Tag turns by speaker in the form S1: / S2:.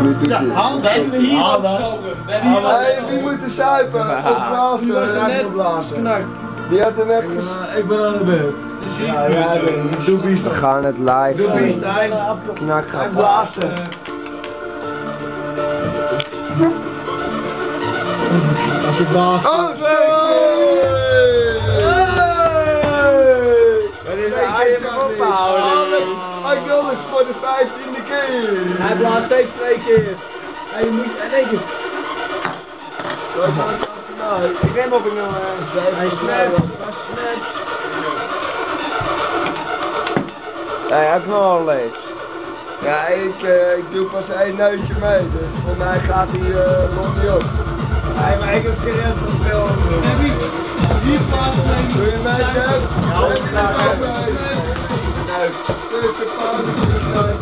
S1: minuten.
S2: Ja, haal dat. Haal dat.
S1: Hey, wie moet er zuipen? Of blazen? Die had er net
S3: Ik ben aan de beurt.
S1: Ja, jij bent. Doe bies. We gaan het live.
S3: Doe bies, Stijn.
S1: Knak gaat
S3: blazen. Als je blaast.
S1: Oh, hij wil het voor de 15e keer.
S3: Hij blaast steeds 2 keer. Hij moet in 1 keer.
S1: Ik weet of ik nog
S3: Hij snapt.
S1: Hij heeft nog al leeg. Ja, ik doe pas 1 neutje mee, dus voor mij gaat hij nog niet op.
S3: Hij maar ik heb serieus veel over.
S1: Doe je mee, Jeff?
S3: Ja, graag.
S1: Tussen pauze.